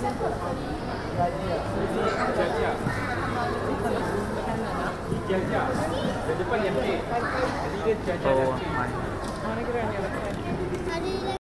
Depan yang cek. Jadi dia jajan. Oh, mana kira yang